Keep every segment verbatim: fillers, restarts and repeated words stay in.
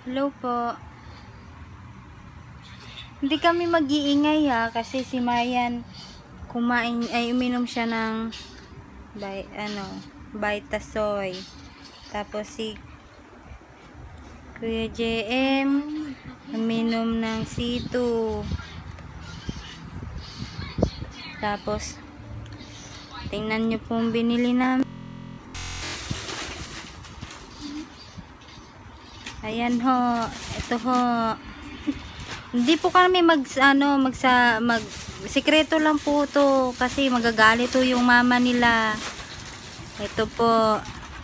Hello po. Hindi kami mag-iingay ha, kasi si Mayan kumain, ay uminom siya ng by, ano, Vitasoy. Tapos si Kuya J M uminom ng C two. Tapos tingnan nyo pong binili namin. Ayan ho, ito ho. Hindi po kami mag ano, magsa mag sikreto lang po to kasi magagalit to yung mama nila. Ito po.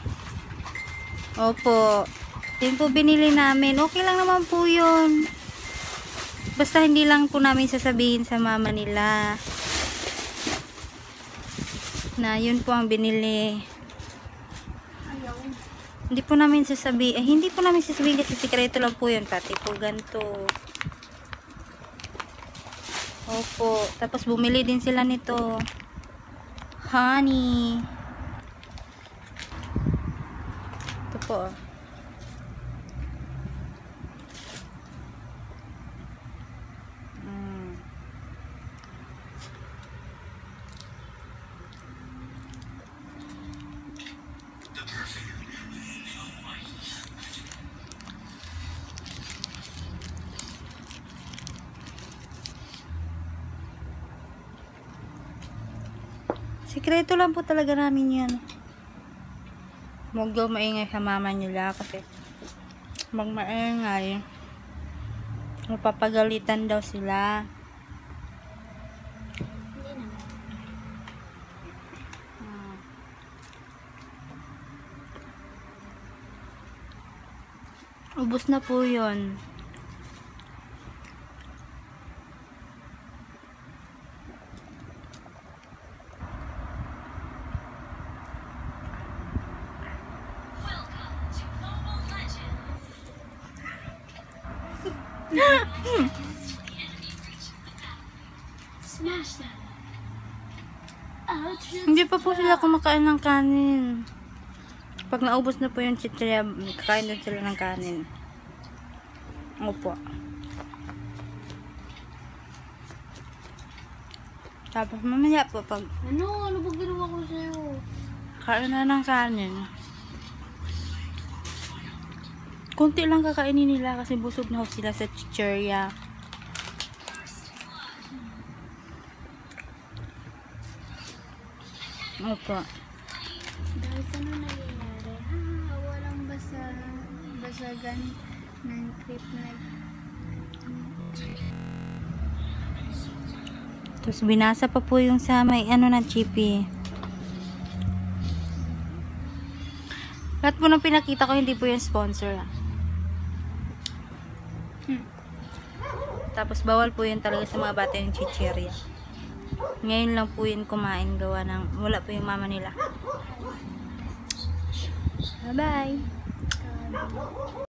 Opo. Din po binili namin. Okay lang naman po 'yun. Basta hindi lang po namin sasabihin sa mama nila na 'yun po ang binili. Hindi po namin sasabihin, eh, hindi po namin sasabihin kasi sikreto lang po 'yun, pati po ganito. Opo. Tapos bumili din sila nito. Honey. Ito po. Mm. Sikreto lang po talaga namin yan. Huwag daw maingay sa mama nila kasi mag maingay mapapagalitan daw sila. Hmm. Ubus na po yun. Hindi pa po sila kumakain ng kanin. Pag naubos na po yung chichirya, kakain din sila ng kanin. Opo. Tapos mamaya po pag Ano? Ano ba ginawa ko sa'yo? kain na ng kanin. Kunti lang kakainin nila kasi busog na ho sila sa chichirya. Opo. Dahil sa ano nangyayari? Ha, walang basa, basagan ng creep na. Tapos binasa pa po yung sa may ano na chippy. Lahat po nang pinakita ko hindi po yung sponsor. Ah. Hmm. Tapos bawal po yun talaga sa mga bata yung chichirya. Ngayon lang po yun kumain gawa ng wala po yung mama nila. Bye bye.